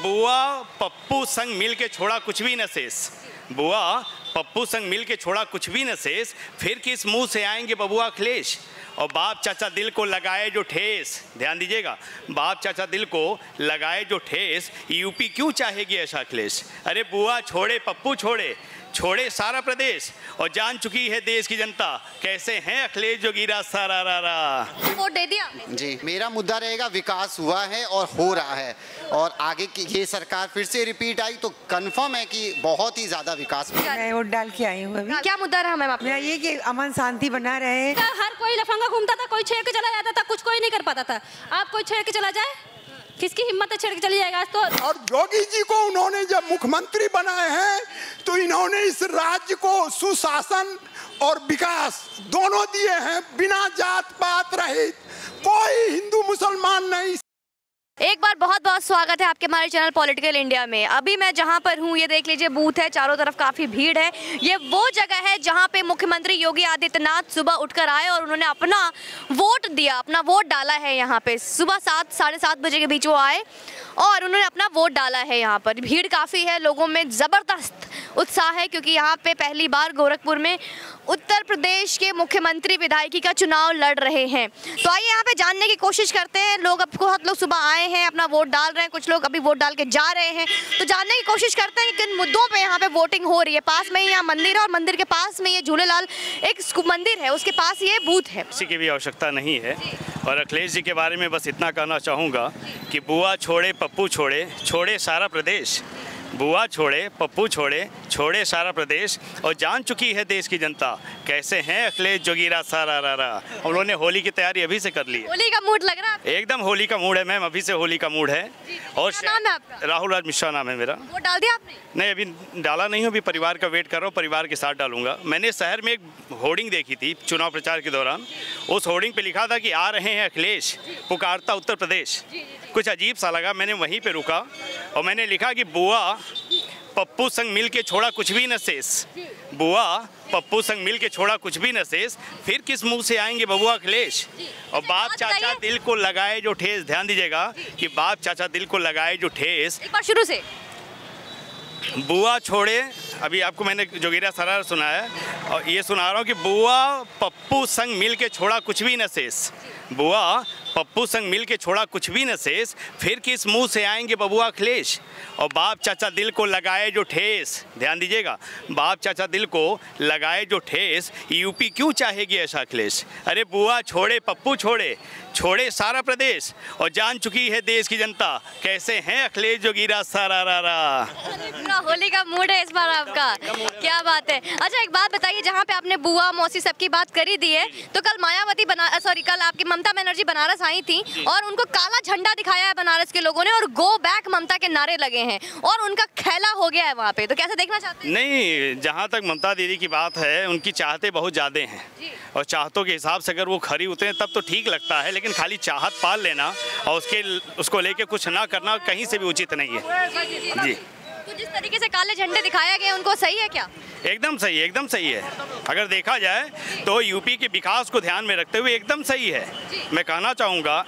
बुआ पप्पू संग मिल के छोड़ा कुछ भी न शेष, बुआ पप्पू संग मिल के छोड़ा कुछ भी न शेष, फिर किस मुंह से आएंगे बबुआ अखिलेश। और बाप चाचा दिल को लगाए जो ठेस, ध्यान दीजिएगा, बाप चाचा दिल को लगाए जो ठेस, यूपी क्यों चाहेगी ऐसा अखिलेश। अरे बुआ छोड़े पप्पू छोड़े, छोड़े सारा प्रदेश, और जान चुकी है देश की जनता कैसे हैं अखिलेश जोगीरा सारा रा रा। वोट दे दिया जी। मेरा मुद्दा रहेगा विकास हुआ है और हो रहा है, और आगे की ये सरकार फिर से रिपीट आई तो कंफर्म है कि बहुत ही ज्यादा विकास। मैं वोट डाल के आई हूँ अभी। क्या मुद्दा रहा मैम आपका? मेरा ये कि अमन शांति बना रहे। हर कोई लफंगा घूमता था, कोई छेड़ के चला जाता था, कुछ कोई नहीं कर पाता था। आप कोई छेड़ के चला जाए, किसकी हिम्मत है छेड़ के चली जाएगा तो। और जोगी जी को उन्होंने जब मुख्यमंत्री बनाए हैं तो इन्होंने इस राज्य को सुशासन और विकास दोनों दिए हैं, बिना जात पात रहित, कोई हिंदू मुसलमान नहीं। एक बार बहुत बहुत स्वागत है आपके हमारे चैनल पॉलिटिकल इंडिया में। अभी मैं जहां पर हूं ये देख लीजिए, बूथ है, चारों तरफ काफी भीड़ है। ये वो जगह है जहां पे मुख्यमंत्री योगी आदित्यनाथ सुबह उठकर आए और उन्होंने अपना वोट दिया, अपना वोट डाला है। यहाँ पे सुबह 7 साढ़े 7 बजे के बीच वो आए और उन्होंने अपना वोट डाला है। यहाँ पर भीड़ काफ़ी है, लोगों में ज़बरदस्त उत्साह है, क्योंकि यहाँ पे पहली बार गोरखपुर में उत्तर प्रदेश के मुख्यमंत्री विधायकी का चुनाव लड़ रहे हैं। तो आइए यहाँ पे जानने की कोशिश करते हैं। लोग अब बहुत लोग सुबह आए हैं, अपना वोट डाल रहे हैं, कुछ लोग अभी वोट डाल के जा रहे हैं। तो जानने की कोशिश करते हैं कि किन मुद्दों पे यहाँ पे वोटिंग हो रही है। पास में ही यहाँ मंदिर है और मंदिर के पास में ये झूलेलाल एक मंदिर है, उसके पास ये बूथ है। किसी की भी आवश्यकता नहीं है। और अखिलेश जी के बारे में बस इतना कहना चाहूँगा कि बुआ छोड़े पप्पू छोड़े, छोड़े सारा प्रदेश, बुआ छोड़े पप्पू छोड़े, छोड़े सारा प्रदेश, और जान चुकी है देश की जनता कैसे हैं अखिलेश जोगीरा सारा रा रा। उन्होंने होली की तैयारी अभी से कर ली है। होली का मूड लग रहा है? एकदम होली का मूड है मैम, अभी से होली का मूड है। और क्या नाम है आपका? राहुल राज मिश्रा नाम है मेरा। वोट डाल दिया आपने? नहीं, अभी डाला नहीं हूँ, अभी परिवार का वेट कर रहा हूँ, परिवार के साथ डालूंगा। मैंने शहर में एक होर्डिंग देखी थी चुनाव प्रचार के दौरान, उस होर्डिंग पे लिखा था कि आ रहे हैं अखिलेश, पुकारता उत्तर प्रदेश। कुछ अजीब सा लगा, मैंने वहीं पे रुका और मैंने लिखा कि बुआ पप्पू संग मिल के छोड़ा कुछ भी न शेष, बुआ पप्पू संग मिल के छोड़ा कुछ भी न शेष, फिर किस मुंह से आएंगे बबुआ अखिलेश। और बाप चाचा दिल को लगाए जो ठेस, ध्यान दीजिएगा कि बाप चाचा दिल को लगाए जो ठेस। एक बार शुरू से। बुआ छोड़े, अभी आपको मैंने जोगीरा सरार सुनाया और ये सुना रहा हूँ कि बुआ पप्पू संग मिल के छोड़ा कुछ भी न शेष, बुआ पप्पू संग मिल के छोड़ा कुछ भी न शेष, फिर किस मुंह से आएंगे बबुआ अखिलेश। और बाप चाचा दिल को लगाए जो ठेस, ध्यान दीजिएगा, बाप चाचा दिल को लगाए जो ठेस, यूपी क्यों चाहेगी ऐसा अखिलेश। अरे बुआ छोड़े पप्पू छोड़े, छोड़े सारा प्रदेश, और जान चुकी है देश की जनता कैसे हैं अखिलेश जोगीरा सारा रा रा। पूरा होली का मूड है इस बार आपका, क्या बात है। अच्छा एक बात बताइए, जहाँ पे आपने बुआ मौसी सबकी बात करी दी है, तो कल मायावती कल आपकी ममता बनर्जी बनारस आई थी और उनको काला झंडा दिखाया है बनारस के लोगों ने, और गो बैक ममता के नारे लगे हैं और उनका खेला हो गया है वहाँ पे। तो कैसे देखना चाहते हैं? नहीं, जहाँ तक ममता दीदी की बात है, उनकी चाहते बहुत ज़्यादा हैं और चाहतों के हिसाब से अगर वो खरी उतरे तब तो ठीक लगता है, लेकिन खाली चाहत पाल लेना और उसको लेके कुछ ना करना कहीं से भी उचित नहीं है जी। तो जिस तरीके से काले झंडे दिखाया गया उनको सही है क्या? एकदम सही है, एकदम सही है। अगर देखा जाए तो यूपी के विकास को ध्यान में रखते हुए एकदम सही है। मैं कहना चाहूँगा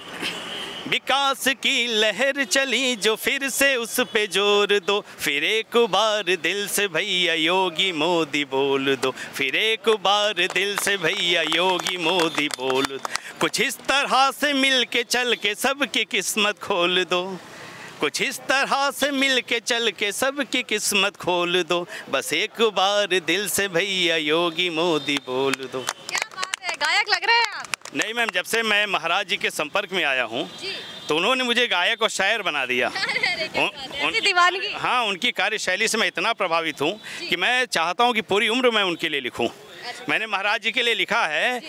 विकास की लहर चली जो फिर से उस पे जोर दो, फिर एक बार दिल से भैया योगी मोदी बोल दो, फिर एक बार दिल से भैया योगी मोदी बोल दो, कुछ इस तरह से मिल के चल के सबकी किस्मत खोल दो, कुछ इस तरह से मिल के चल के सबकी किस्मत खोल दो, बस एक बार दिल से भैया योगी मोदी बोल दो। क्या बात है, गायक लग रहे हैं आप। नहीं मैम, जब से मैं महाराज जी के संपर्क में आया हूँ तो उन्होंने मुझे गायक और शायर बना दिया। दीवानगी। हाँ, उनकी कार्यशैली से मैं इतना प्रभावित हूँ कि मैं चाहता हूँ कि पूरी उम्र मैं उनके लिए लिखूँ। मैंने महाराज जी के लिए लिखा है,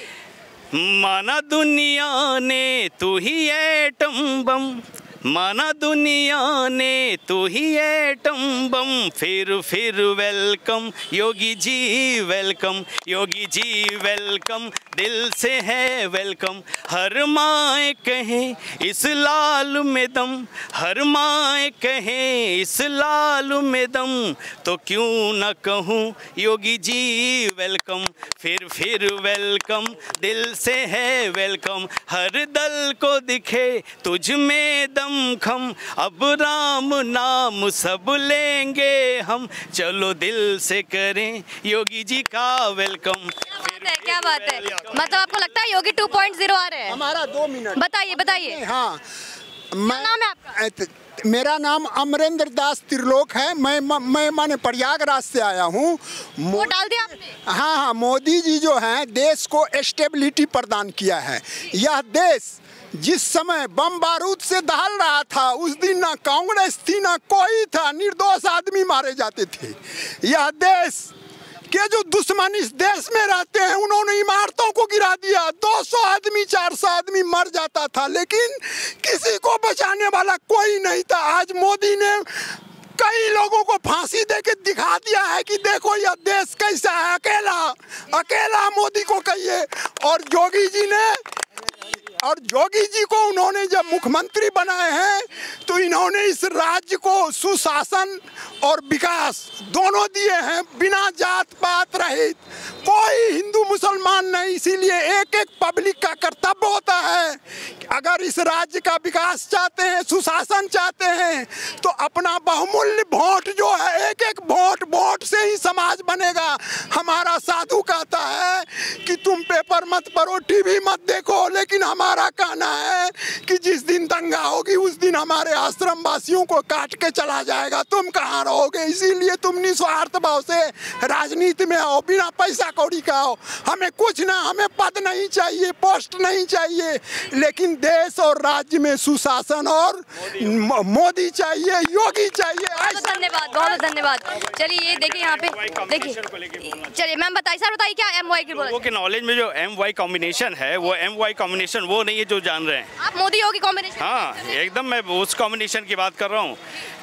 माना दुनिया ने तू ही एटम बम, माना दुनिया ने तू ही एटम बम, फिर welcome Yogi ji welcome, Yogi ji welcome, दिल से है वेलकम, हर माए कहे इस लाल में दम, हर माए कहे इस लाल में दम, तो क्यों न कहूँ योगी जी वेलकम, फिर वेलकम, दिल से है वेलकम, हर दल को दिखे तुझ में दम, खम खम, अब राम नाम सब लेंगे हम, चलो दिल से करें योगी जी का वेलकम। क्या बात है, मतलब आपको लगता है योगी 2.0 आ रहे हैं? हमारा 2 मिनट बताइए बताइए। हाँ, क्या नाम है आपका? मेरा नाम अमरेंद्र दास त्रिलोक है। मैं माने प्रयागराज से आया हूँ। वो डाल दिया आपने? हाँ, मोदी जी जो हैं देश को स्टेबिलिटी प्रदान किया है। यह देश जिस समय बम बारूद से दहल रहा था, उस दिन ना कांग्रेस थी ना कोई था, निर्दोष आदमी मारे जाते थे। यह देश के जो दुश्मन इस देश में रहते हैं, उन्होंने इमारतों को गिरा दिया। 200 आदमी 400 आदमी मर जाता था, लेकिन किसी को बचाने वाला कोई नहीं था। आज मोदी ने कई लोगों को फांसी देके दिखा दिया है कि देखो यह देश कैसा है। अकेला अकेला मोदी को कहिए। और जोगी जी को उन्होंने जब मुख्यमंत्री बनाए हैं तो इन्होंने इस राज्य को सुशासन और विकास दोनों दिए हैं, बिना जात पात रहित, कोई हिंदू मुसलमान नहीं। इसीलिए एक एक पब्लिक का कर्तव्य होता है, अगर इस राज्य का विकास चाहते हैं, सुशासन चाहते हैं, तो अपना बहुमूल्य वोट जो है, एक एक वोट से ही समाज बनेगा। हमारा साधु कहता है कि तुम पेपर मत पढ़ो, टीवी मत देखो, लेकिन हमारा कहना है कि जिस दिन दंगा होगी उस दिन हमारे आश्रम वासियों को काट के चला जाएगा, तुम कहाँ रहोगे। इसीलिए तुम निस्वार्थ भाव से राजनीति में आओ, बिना पैसा कौड़ी का आओ। हमें कुछ ना, हमें पद नहीं चाहिए, पोस्ट नहीं चाहिए, लेकिन देश और राज्य में सुशासन और मोदी चाहिए, योगी चाहिए। बहुत धन्यवाद, बहुत धन्यवाद। चलिए ये देखिए यहाँ पे, देखिए चलिए मैम बताइए, सर बताइए क्या MY की बोला? वो के नॉलेज में जो MY कॉम्बिनेशन है, वो MY कॉम्बिनेशन वो नहीं है जो जान रहे हैं आप। मोदी योगी कॉम्बिनेशन? हाँ, एकदम मैं उस कॉम्बिनेशन की बात कर रहा हूँ।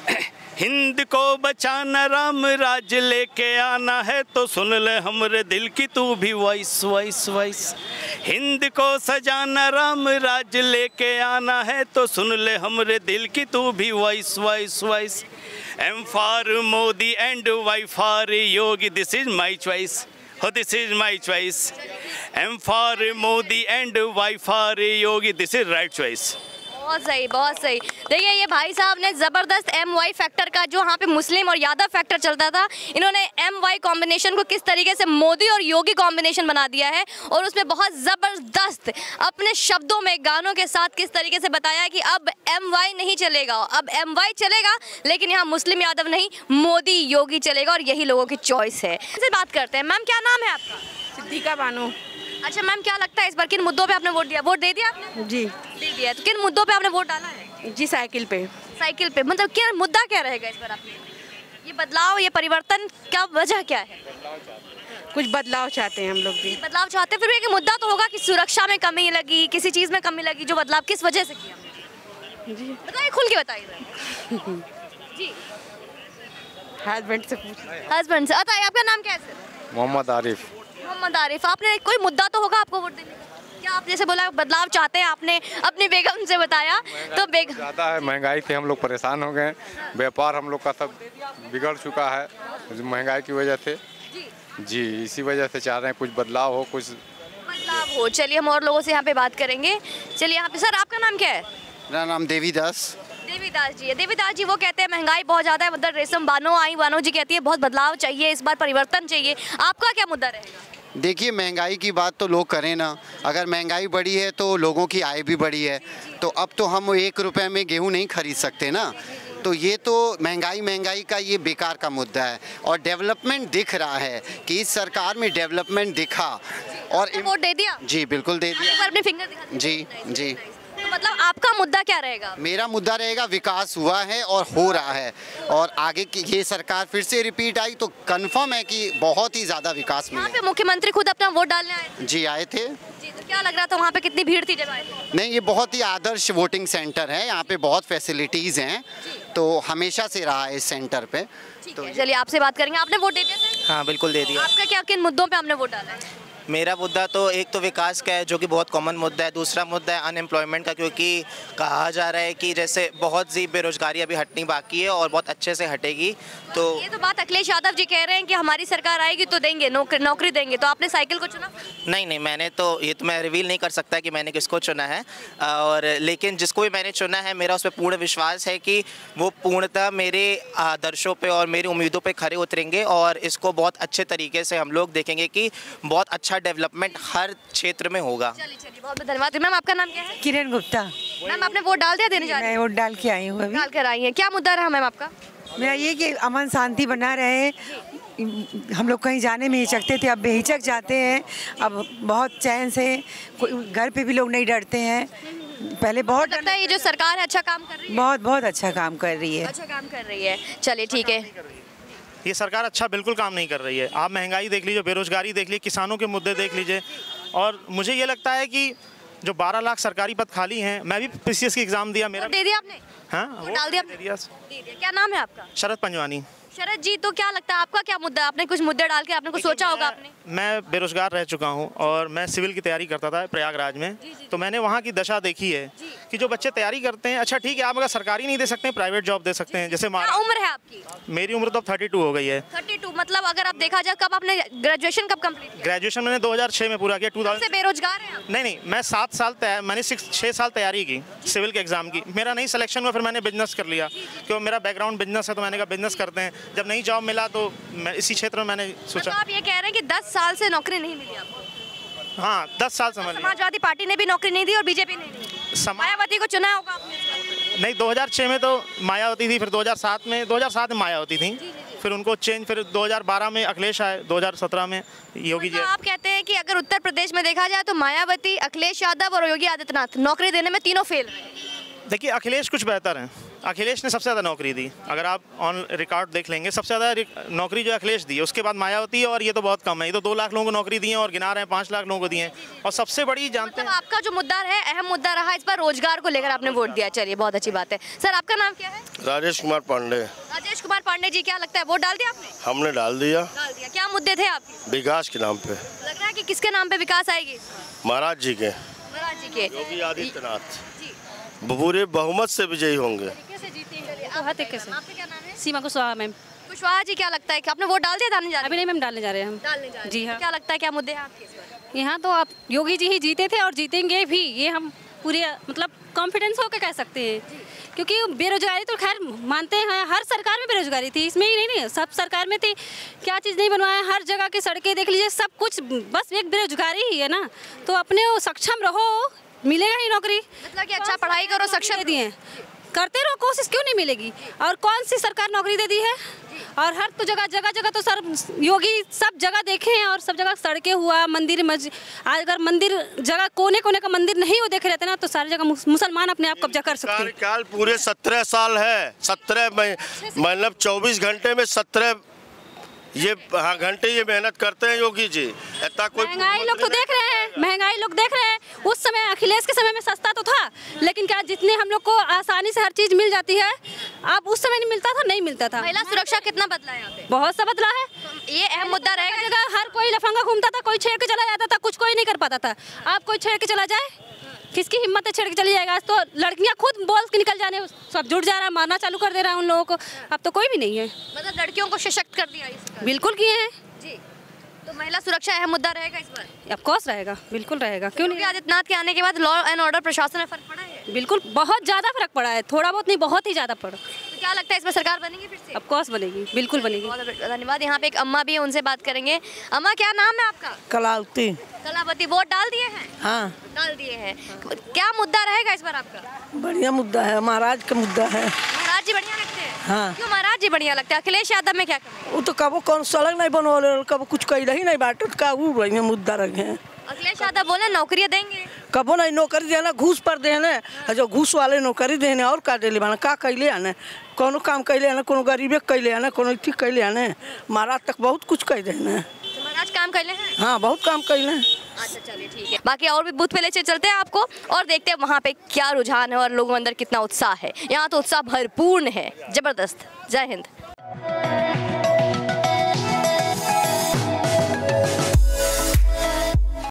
हिंद को बचाना, राम राज लेके आना है, तो सुन ले हमरे दिल की तू भी वॉइस वॉइस वॉइस। हिंद को सजाना, राम राज लेके आना है, तो सुन ले हमरे दिल की तू भी voice voice voice. M for Modi and Y for Yogi, this is my choice, हो this is my choice. M for Modi and Y for Yogi, this is right choice. बहुत सही, बहुत सही। देखिए ये भाई साहब ने ज़बरदस्त MY फैक्टर का, जो यहाँ पे मुस्लिम और यादव फैक्टर चलता था, इन्होंने MY कॉम्बिनेशन को किस तरीके से मोदी और योगी कॉम्बिनेशन बना दिया है, और उसमें बहुत ज़बरदस्त अपने शब्दों में, गानों के साथ किस तरीके से बताया कि अब MY नहीं चलेगा, अब MY चलेगा, लेकिन यहाँ मुस्लिम यादव नहीं, मोदी योगी चलेगा, और यही लोगों की चॉइस है। इनसे बात करते हैं। मैम क्या नाम है आपका? सिद्दीका बानो। अच्छा मैम, क्या लगता है इस बार किन मुद्दों पे आपने वोट दिया? वोट दे दिया आपने? जी दे दिया। तो किन मुद्दों पे आपने वोट डाला है? जी साइकिल पे। साइकिल पे, मतलब क्या मुद्दा क्या रहेगा इस बार आपने? ये बदलाव, ये परिवर्तन, क्या वजह क्या है? कुछ बदलाव चाहते हैं हम लोग भी। बदलाव चाहते हैं, फिर भी एक मुद्दा तो होगा कि सुरक्षा में कमी लगी, किसी चीज़ में कमी लगी, जो बदलाव किस वजह से किया? जी बताइए, खुल के बताइए जी। हस्बैंड से पूछ। हस्बैंड से। बताइए आपका नाम क्या है सर? मोहम्मद आरिफ। मोहम्मद आरिफ। आपने कोई मुद्दा तो होगा आपको वोट देने का? क्या आप जैसे बोला बदलाव चाहते हैं, आपने अपनी बेगम से बताया, तो बेगम ज़्यादा है, महंगाई से हम लोग परेशान हो गए, व्यापार हम लोग का सब बिगड़ चुका है महंगाई की वजह से जी। इसी वजह से चाह रहे हैं कुछ बदलाव हो, कुछ बदलाव हो। चलिए हम और लोगों से यहाँ पे बात करेंगे। चलिए यहाँ पे सर, आपका नाम क्या है? मेरा नाम देवीदास। देवीदास जी है। देवीदास जी, वो कहते हैं महंगाई बहुत ज़्यादा है, मतलब रेशम बानो जी कहती है बहुत बदलाव चाहिए, इस बार परिवर्तन चाहिए। आपका क्या मुद्दा रहेगा? देखिए, महंगाई की बात तो लोग करें ना, अगर महंगाई बढ़ी है तो लोगों की आय भी बढ़ी है, तो अब तो हम 1 रुपये में गेहूं नहीं खरीद सकते ना, तो ये तो महंगाई का ये बेकार का मुद्दा है। और डेवलपमेंट दिख रहा है कि इस सरकार में डेवलपमेंट दिखा। और वोट दे दिया? जी बिल्कुल दे दिया। अपने फिंगर दिखा। जी जी। तो मतलब आपका मुद्दा क्या रहेगा? मेरा मुद्दा रहेगा विकास हुआ है और हो रहा है, और आगे की ये सरकार फिर से रिपीट आई तो कंफर्म है कि बहुत ही ज़्यादा विकास यहाँ मिलेगा। पे मुख्यमंत्री खुद अपना वोट डालने आए थे? जी आए थे जी। तो क्या लग रहा था वहाँ पे, कितनी भीड़ थी जब आए थे? नहीं, ये बहुत ही आदर्श वोटिंग सेंटर है, यहाँ पे बहुत फैसिलिटीज़ हैं, तो हमेशा से रहा है इस सेंटर पे। तो चलिए आपसे बात करेंगे। आपने वोट दे दिया सर? हाँ बिल्कुल दे दिया। आपका क्या, किन मुद्दों पे आपने वोट डाला है? मेरा मुद्दा तो एक तो विकास का है, जो कि बहुत कॉमन मुद्दा है। दूसरा मुद्दा है अनएम्प्लॉयमेंट का, क्योंकि कहा जा रहा है कि जैसे बहुत सी बेरोजगारी अभी हटनी बाकी है और बहुत अच्छे से हटेगी। तो ये तो बात अखिलेश यादव जी कह रहे हैं कि हमारी सरकार आएगी तो देंगे, नौकरी देंगे। तो आपने साइकिल को चुना? नहीं, मैंने तो ये तो मैं रिवील नहीं कर सकता कि मैंने किसको चुना है, और लेकिन जिसको भी मैंने चुना है मेरा उस पर पूर्ण विश्वास है कि वो पूर्णतः मेरे आदर्शों पे और मेरी उम्मीदों पे खरे उतरेंगे और इसको बहुत अच्छे तरीके से हम लोग देखेंगे कि बहुत अच्छा डेवलपमेंट हर क्षेत्र में होगा। चलिए बहुत बहुत धन्यवाद। मैम आपका नाम क्या है? किरण गुप्ता। मैम आपने वोट डाल दिया? देने जा रही हैं? मैं वोट डाल के आई हूँ अभी। डाल कर आई हैं। क्या मुद्दा रहा मैम आपका? मेरा ये कि अमन शांति बना रहे। हम लोग कहीं जाने में हिचकते थे, अब बेहिचक जाते हैं। अब बहुत चैन से, घर पे भी लोग नहीं डरते हैं। पहले बहुत लगता है ये जो सरकार है अच्छा काम कर रही है? बहुत अच्छा काम कर रही है। अच्छा काम कर रही है। चलिए ठीक है। ये सरकार अच्छा बिल्कुल काम नहीं कर रही है। आप महंगाई देख लीजिए, बेरोजगारी देख लीजिए, किसानों के मुद्दे देख लीजिए। और मुझे ये लगता है कि जो 12 लाख सरकारी पद खाली हैं, मैं भी पीसीएस की एग्जाम दिया, मेरा दे दिया आपने? हाँ, वो डाल दिया? दे दिया। क्या नाम है आपका? शरद पंजवानी। शरद जी, तो क्या लगता है आपका क्या मुद्दा है? आपने कुछ मुद्दे डाल के आपने कुछ सोचा होगा आपने? मैं बेरोजगार रह चुका हूं और मैं सिविल की तैयारी करता था प्रयागराज में। तो मैंने वहां की दशा देखी है कि जो बच्चे तैयारी करते हैं, अच्छा ठीक है आप अगर सरकारी नहीं दे सकते, प्राइवेट जॉब दे सकते हैं। जैसे क्या उम्र है आपकी? मेरी उम्र तो 32 हो गई है। 32 मतलब अगर आप देखा जाए, कब आपने ग्रेजुएशन कब कंप्लीट किया? ग्रेजुएशन मैंने 2006 में पूरा किया। 2000 से बेरोजगार हैं आप? नहीं, मैं 7 साल मैंने 6 साल तैयारी की सिविल के एग्जाम की। मेरा नहीं सिलेक्शन हुआ, फिर मैंने बिजनेस कर लिया, क्योंकि मेरा बैकग्राउंड बिजनेस है। तो मैंने कहा बिजनेस करते हैं। जब नहीं जॉब मिला तो मैं इसी क्षेत्र में मैंने सोचा। मतलब आप ये कह रहे हैं कि 10 साल से नौकरी नहीं मिली आपको? हाँ, 10 साल समझ लीजिए। समाजवादी पार्टी ने भी नौकरी नहीं दी और बीजेपी ने दी। मायावती को चुना होगा आपने? नहीं, 2006 में तो मायावती थी, फिर 2007 में मायावती थी। फिर उनको चेंज, फिर 2012 में अखिलेश आए, 2017 में योगी जी। आप कहते हैं कि अगर उत्तर प्रदेश में देखा जाए तो मायावती, अखिलेश यादव और योगी आदित्यनाथ नौकरी देने में तीनों फेल रहे। देखिए, अखिलेश कुछ बेहतर हैं। अखिलेश ने सबसे ज़्यादा नौकरी दी। अगर आप ऑन रिकॉर्ड देख लेंगे, सबसे ज़्यादा नौकरी जो अखिलेश दी है, उसके बाद मायावती, और ये तो बहुत कम है। ये तो 2 लाख लोगों को नौकरी दी है और गिना रहे हैं 5 लाख लोगों को दिए हैं। और सबसे बड़ी जानते हैं, आपका जो मुद्दा है, अहम मुद्दा रहा इस पर रोजगार को लेकर आपने वोट दिया। चलिए बहुत अच्छी बात है। सर आपका नाम क्या है? राजेश कुमार पांडे। राजेश कुमार पांडे जी, क्या लगता है वोट डाल दिया आपने? हमने डाल दिया। क्या मुद्दे थे आपके? विकास के नाम पे। लग रहा है कि किसके नाम पे विकास आएगी? महाराज जी के। महाराज जी के। योगी आदित्यनाथ पूरे बहुमत से विजयी होंगे। आपका क्या नाम है? सीमा कुशवाहा मैम। कुशवाहा जी, क्या लगता है कि आपने वोट डाल दिया? डालने जा रहे हैं? अभी नहीं मैम, डालने जा रहे हैं हम। डालने जा रहे हैं। जी हाँ। क्या लगता है क्या मुद्दे हैं आपके इस बार? यहाँ तो आप योगी जी ही जीते थे और जीतेंगे भी, ये हम पूरे मतलब कॉन्फिडेंस होकर कह सकते हैं। क्योंकि बेरोजगारी तो खैर मानते हैं, हर सरकार में बेरोजगारी थी, इसमें ही नहीं सब सरकार में थी। क्या चीज़ नहीं बनवाया, हर जगह की सड़कें देख लीजिए, सब कुछ, बस एक बेरोजगारी ही है ना। तो अपने सक्षम रहो, मिलेगा ही नौकरी। मतलब कि अच्छा पढ़ाई करो, सक्षम दिए करते रहो, कोशिश क्यों नहीं मिलेगी? और कौन सी सरकार नौकरी दे दी है? और हर तो जगह तो सर योगी सब जगह देखे हैं, और सब जगह सड़कें हुआ, मंदिर आज अगर मंदिर जगह कोने कोने का मंदिर नहीं वो देखे रहते ना, तो सारी जगह मुसलमान अपने आप कब्जा कर सकते हैं। कार्यकाल पूरे 17 साल है। 17 मतलब 24 घंटे में 17 घंटे ये मेहनत करते हैं योगी जी। इतना कोई महंगाई लोग तो देख रहे हैं, महंगाई लोग देख रहे हैं। उस समय अखिलेश के समय में सस्ता तो था, लेकिन क्या जितने हम लोग को आसानी से हर चीज मिल जाती है, अब उस समय नहीं मिलता था, नहीं मिलता था। महिला सुरक्षा कितना बदला है यहाँ पे? बहुत सा बदला है। ये अहम मुद्दा रहेगा। जगह हर कोई लफंगा घूमता था, कोई छेड़ के चला जाता था, कुछ कोई नहीं कर पाता था। आप कोई छेड़ के चला जाए, किसकी हिम्मत है छेड़ के चली जाएगा? आज तो लड़कियां खुद बोल के निकल जाने, सब जुड़ जा रहा है, मारना चालू कर दे रहा है उन लोगों को। अब तो कोई भी नहीं है। मतलब लड़कियों को सशक्त कर दिया इस बिल्कुल किए हैं जी। तो महिला सुरक्षा अहम मुद्दा रहेगा इस बार? ऑफ कोर्स रहेगा, बिल्कुल रहेगा। क्यों नहीं? आदित्यनाथ के आने के बाद लॉ एंड ऑर्डर प्रशासन में फर्क पड़ा है? बिल्कुल, बहुत ज़्यादा फर्क पड़ा है। थोड़ा बहुत नहीं, बहुत ही ज़्यादा पड़ा। तो क्या लगता है इस बार सरकार बनेगी फिर से? ऑफ कोर्स बनेगी, बिल्कुल बनेगी। बहुत धन्यवाद। यहाँ पे एक अम्मा भी है, उनसे बात करेंगे। अम्मा क्या नाम है आपका? कलावती। कलावती, वोट डाल दिए हैं? हाँ, डाल दिए हैं। क्या मुद्दा रहेगा इस बार आपका? बढ़िया मुद्दा है, महाराज का मुद्दा है। महाराज जी बढ़िया लगते हैं? हाँ। क्यों महाराज जी बढ़िया लगते हैं? अखिलेश यादव में क्या कमी? वो तो कबो कौन सड़क नहीं बनवाले, कबो कुछ कैले ही नहीं बाटे, का वो बढ़िया मुद्दा रखे। अखिलेश यादव बोले नौकरियां देंगे, कबो नहीं नौकरी देना, घूस पर देने, जो घूस वाले नौकरी देने और का देले बना, का कैले आने, कोनो काम कैले आने, कोनो गरीबे कैले आने, कोनो ठीक कैले आने। महाराज तक बहुत कुछ कह देने। तो महाराज काम कैले हैं? हाँ, बहुत काम कैले। अच्छा चलिए ठीक है। बाकी और भी बूथ पे ले चलते हैं आपको और देखते हैं वहाँ पे क्या रुझान है और लोगों के अंदर कितना उत्साह है। यहाँ तो उत्साह भरपूर्ण है, जबरदस्त। जय हिंद।